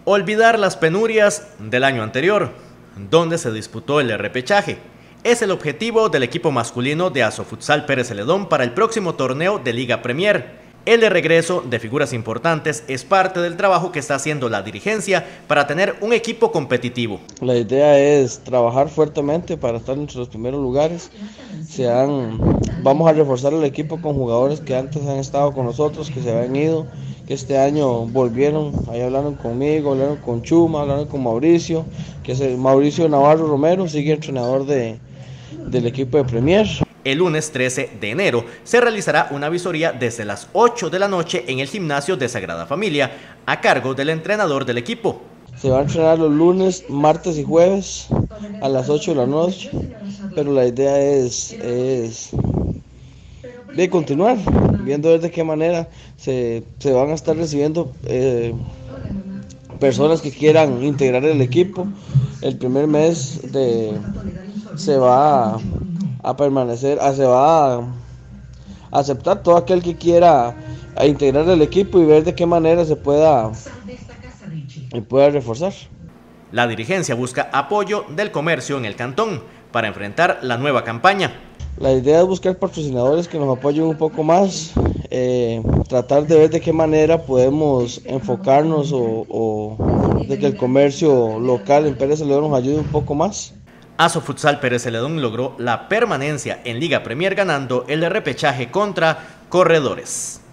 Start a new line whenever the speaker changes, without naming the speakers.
Olvidar las penurias del año anterior, donde se disputó el repechaje. Es el objetivo del equipo masculino de Asofutsal Pérez Celedón para el próximo torneo de Liga Premier. El regreso de figuras importantes es parte del trabajo que está haciendo la dirigencia para tener un equipo competitivo.
La idea es trabajar fuertemente para estar entre los primeros lugares. Vamos a reforzar el equipo con jugadores que antes han estado con nosotros, que se habían ido, que este año volvieron. Ahí hablaron conmigo, hablaron con Chuma, hablaron con Mauricio, que es el Mauricio Navarro Romero, sigue entrenador del equipo de Premier.
El lunes 13 de enero se realizará una visoría desde las 8 de la noche en el gimnasio de Sagrada Familia, a cargo del entrenador del equipo.
Se va a entrenar los lunes, martes y jueves a las 8 de la noche, pero la idea es de continuar, viendo de qué manera se van a estar recibiendo personas que quieran integrar el equipo. El primer mes se va a permanecer, se va a aceptar todo aquel que quiera a integrar el equipo y ver de qué manera se pueda reforzar.
La dirigencia busca apoyo del comercio en el cantón para enfrentar la nueva campaña.
La idea es buscar patrocinadores que nos apoyen un poco más, tratar de ver de qué manera podemos enfocarnos o de que el comercio local en Pérez Celedón nos ayude un poco más.
Asofutsal Pérez Celedón logró la permanencia en Liga Premier ganando el repechaje contra Corredores.